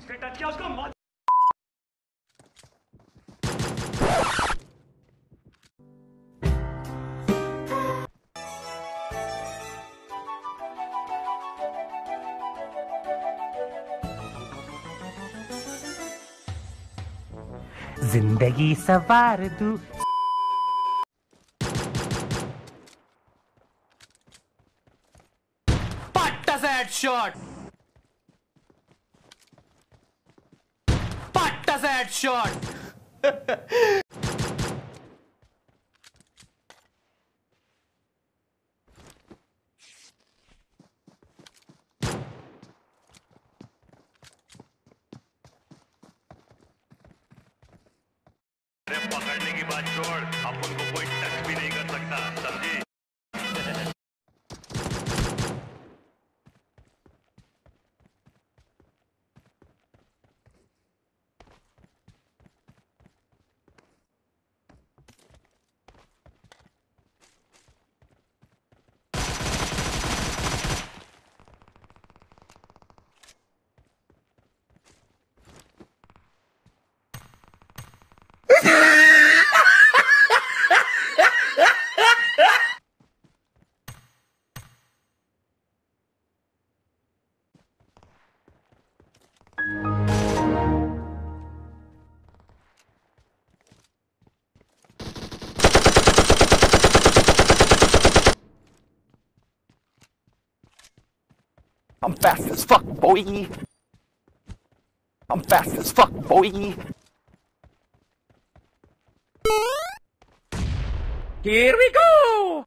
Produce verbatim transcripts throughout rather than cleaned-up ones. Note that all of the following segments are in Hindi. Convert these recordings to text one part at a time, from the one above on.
इसने टच किया उसको मौत। जिंदगी सवार दूं। Patta's headshot. Patta's headshot. पकड़ने की बात छोड़, अब उनको कोई टच भी नहीं कर सकता, समझी? I'm fast as fuck, boy. I'm fast as fuck, boy. Here we go.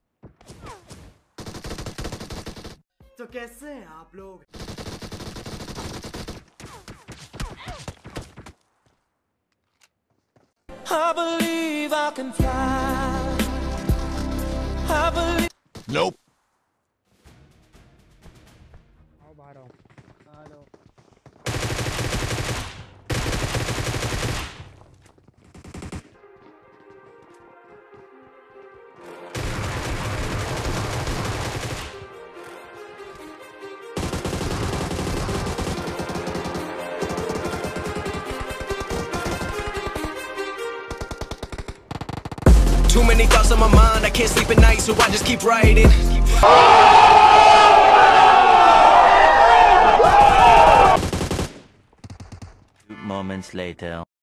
तो कैसे हैं आप लोग? I believe I can fly. I believe. Nope. Too many thoughts on my mind, I can't sleep at night, so I just keep writing. Moments later.